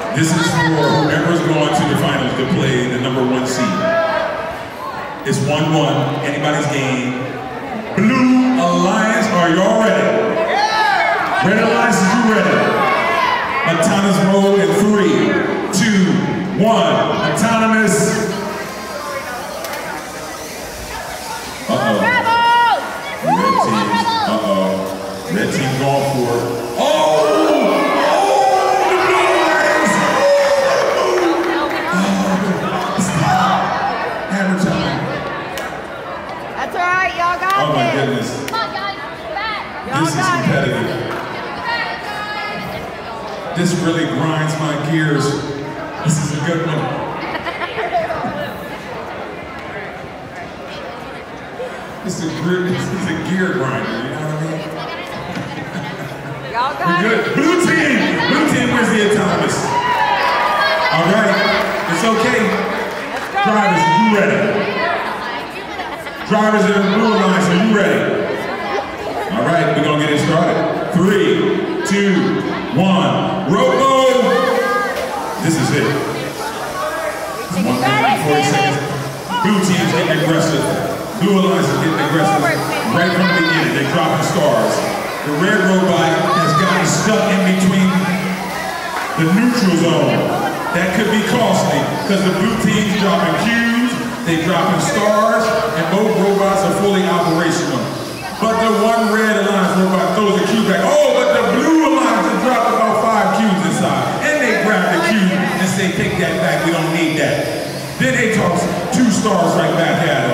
This is for whoever's going to the finals to play the #1 seed. It's 1-1, anybody's game. Blue Alliance, are y'all ready? Red Alliance, is you ready? Autonomous mode in 3, 2, 1. Autonomous. Uh-oh. Red team. Uh-oh. Red team going for it. Oh! The Blue Alliance! Stop. Hammer time. That's all right, y'all got it. Oh my goodness. Come on, guys. Back. This is competitive. This really grinds my gears. This is a good one. This is a gear grinder, you know what I mean? Y'all got We're good. it. Blue team wins the autonomous. All right, it's okay. Let's go, Drivers, are you ready? Drivers in the Blue Alliance, are you ready? All right, we're gonna get it started. 3, 2, 1. Robo! This is it. 1 minute, 40 seconds. Blue team's getting aggressive. Blue Alliance is getting aggressive. Right from the beginning, they're dropping stars. The red robot has gotten stuck in between the neutral zone. That could be costly, because the blue team's dropping cubes, they're dropping stars, and both robots are fully operational. But the one red Alliance robot throws a cube back. Oh, but the blue Alliance has dropped about 5 cubes inside. And they grab the cube and say, take that back, we don't need that. Then they toss 2 stars right back at us.